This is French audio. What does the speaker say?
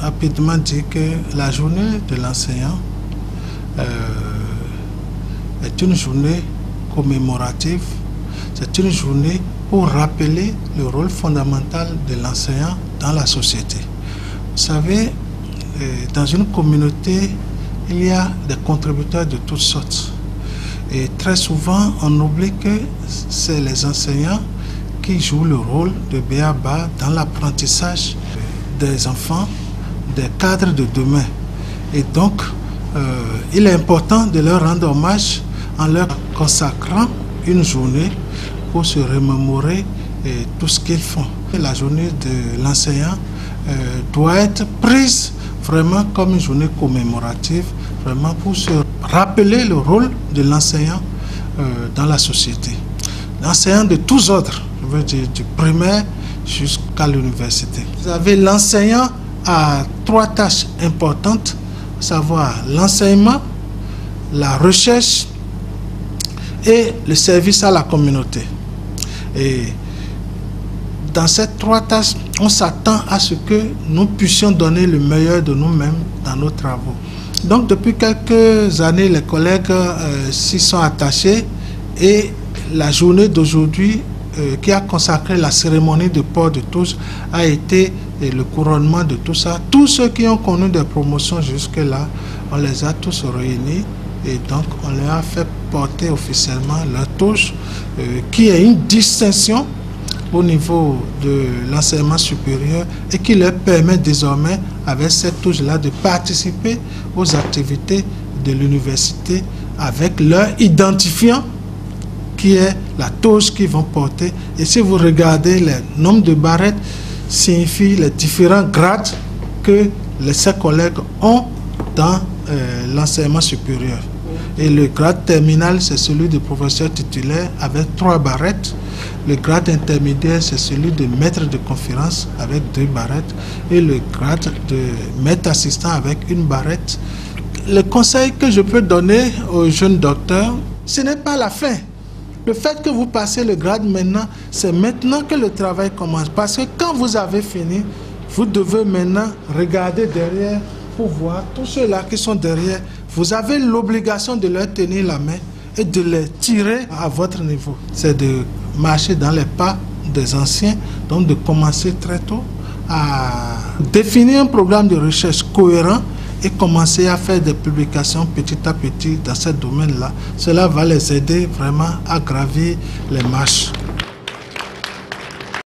rapidement dire que la journée de l'enseignant est une journée commémorative, c'est une journée pour rappeler le rôle fondamental de l'enseignant dans la société. Vous savez, dans une communauté, il y a des contributeurs de toutes sortes. Et très souvent, on oublie que c'est les enseignants qui jouent le rôle de b.a.-ba dans l'apprentissage des enfants, des cadres de demain. Et donc, il est important de leur rendre hommage en leur consacrant une journée pour se remémorer tout ce qu'ils font. La journée de l'enseignant doit être prise vraiment comme une journée commémorative, vraiment pour se rappeler le rôle de l'enseignant dans la société. L'enseignant de tous ordres, je veux dire du primaire jusqu'à l'université. Vous avez l'enseignant à 3 tâches importantes, à savoir l'enseignement, la recherche et le service à la communauté. Et dans ces 3 tâches, on s'attend à ce que nous puissions donner le meilleur de nous-mêmes dans nos travaux. Donc depuis quelques années, les collègues s'y sont attachés et la journée d'aujourd'hui qui a consacré la cérémonie de port de toge a été le couronnement de tout ça. Tous ceux qui ont connu des promotions jusque-là, on les a tous réunis et donc on leur a fait porter officiellement leur toge qui est une distinction au niveau de l'enseignement supérieur et qui leur permet désormais, avec cette touche-là, de participer aux activités de l'université avec leur identifiant qui est la touche qu'ils vont porter. Et si vous regardez le nombre de barrettes, signifie les différents grades que ces collègues ont dans l'enseignement supérieur. Et le grade terminal, c'est celui de professeur titulaire avec 3 barrettes. Le grade intermédiaire, c'est celui de maître de conférence avec 2 barrettes. Et le grade de maître assistant avec 1 barrette. Le conseil que je peux donner aux jeunes docteurs, ce n'est pas la fin. Le fait que vous passez le grade maintenant, c'est maintenant que le travail commence. Parce que quand vous avez fini, vous devez maintenant regarder derrière pour voir tous ceux-là qui sont derrière. Vous avez l'obligation de leur tenir la main et de les tirer à votre niveau. C'est de marcher dans les pas des anciens, donc de commencer très tôt à définir un programme de recherche cohérent et commencer à faire des publications petit à petit dans ce domaine-là. Cela va les aider vraiment à gravir les marches.